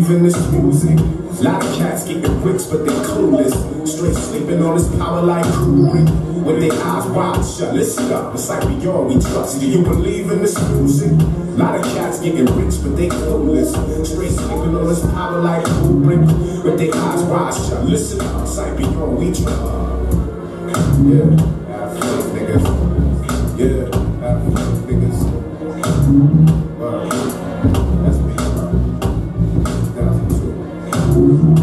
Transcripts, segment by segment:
believe in this music. Lot of cats getting rich, but they clueless. Straight sleeping on this power like Kubrick. With their eyes wide shut, listen up, it's like we all we trust. Do you believe in this music? Lot of cats getting rich, but they clueless. Straight sleeping on this power like Kubrick. With their eyes wide shut, listen up, it's like we all we trust. Yeah, have faith, niggas. Yeah, have faith, niggas. That's me. 2002.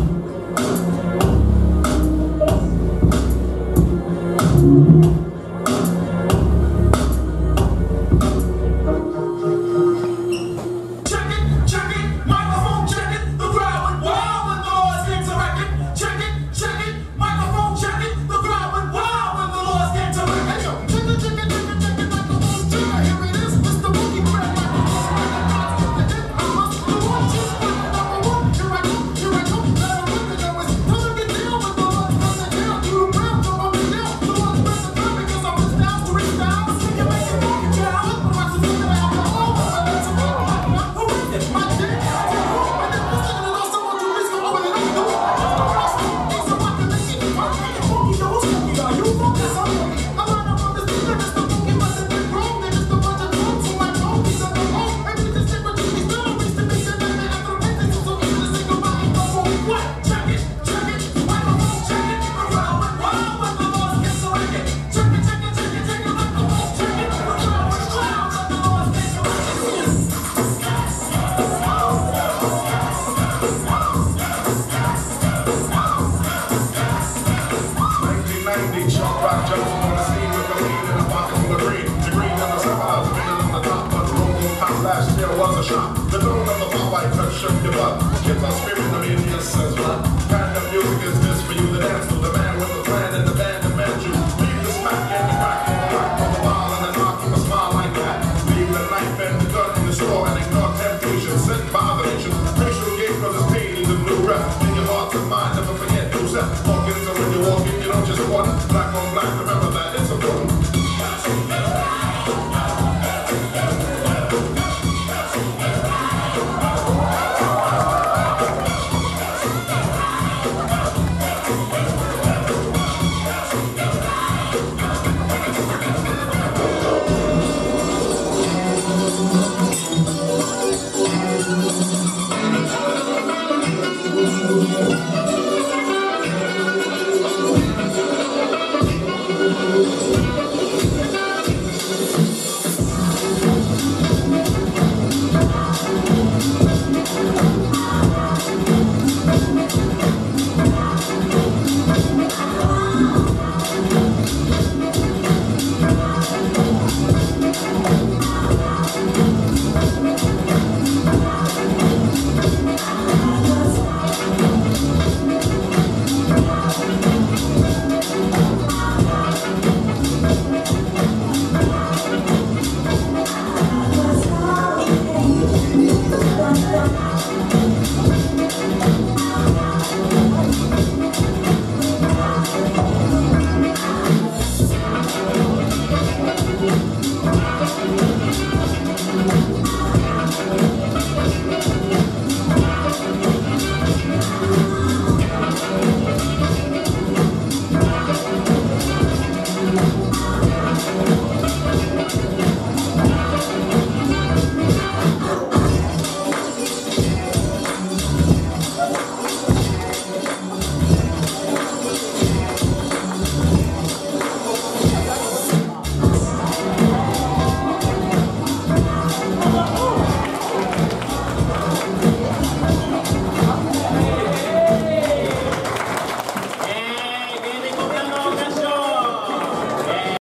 The tone of the pop white touch shook your butt. Kids are screaming, the media says what? Kind of music is this for you to dance to? The man with the plan and the band demand you. Leave the smack and the crack on the rock on the wall and the knock on the smile like that. Leave the knife and the gun in the store and ignore temptation. Sent by the nation. Racial gate cause it's paid in the blue rep. In your heart and mind, never forget who's that. Walking so when you walk in, you don't just want black on black.